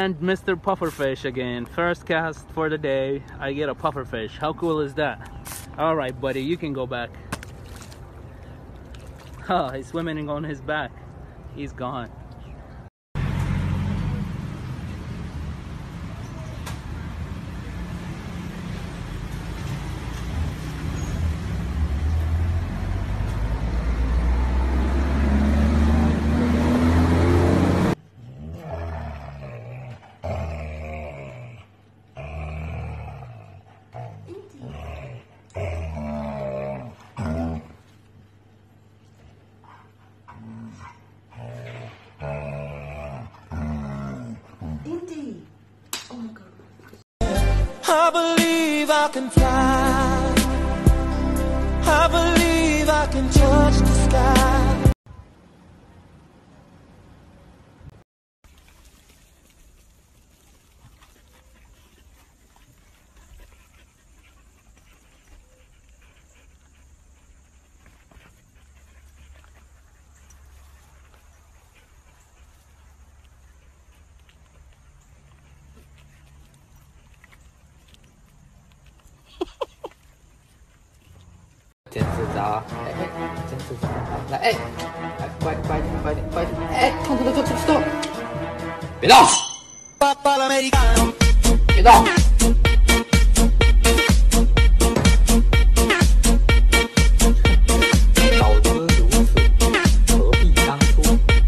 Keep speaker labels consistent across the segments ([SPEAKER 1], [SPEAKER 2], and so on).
[SPEAKER 1] And Mr. Pufferfish again. First cast for the day. I get a pufferfish. How cool is that? All right, buddy, you can go back. Oh, he's swimming on his back. He's gone.
[SPEAKER 2] I believe I can fly. I believe I can touch the sky.
[SPEAKER 3] 真自招，真自招，来，快点，痛，别动，别动。早知如此，何必当初？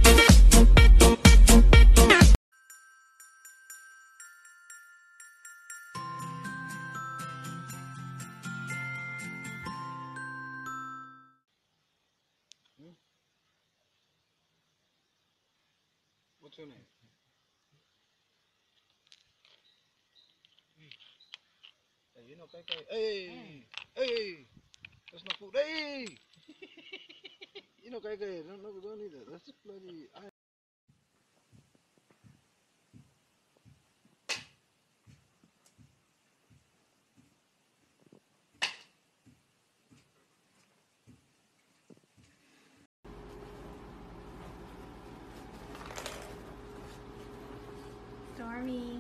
[SPEAKER 4] What's your name? Hey, you know, hey, that's not food. Hey, you know, don't need that. That's bloody.
[SPEAKER 5] Stormy,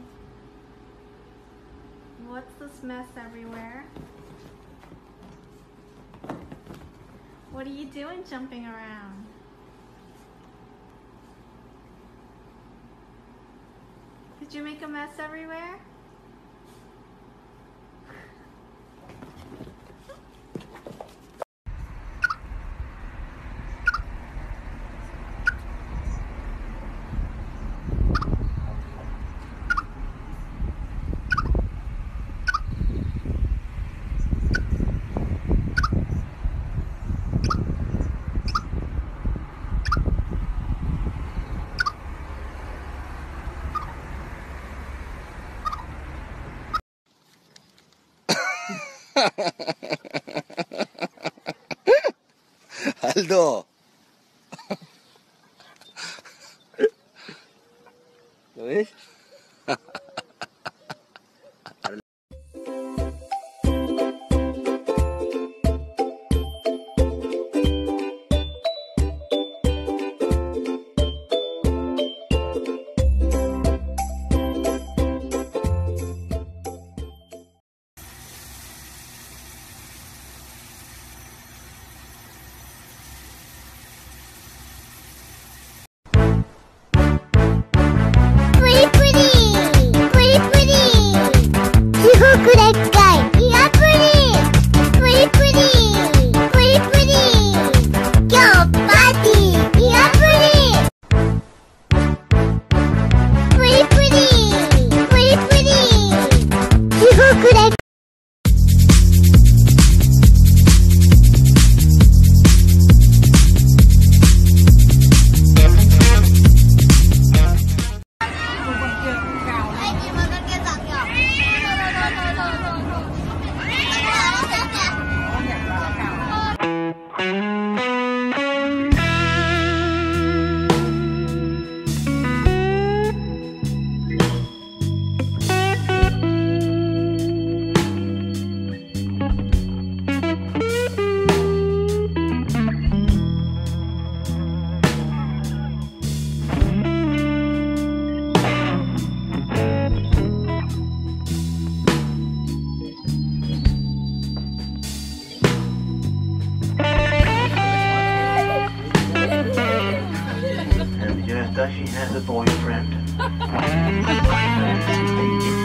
[SPEAKER 5] what's this mess everywhere? What are you doing jumping around? Did you make a mess everywhere?
[SPEAKER 4] Aldo. ¿Lo ves?
[SPEAKER 2] She has a boyfriend.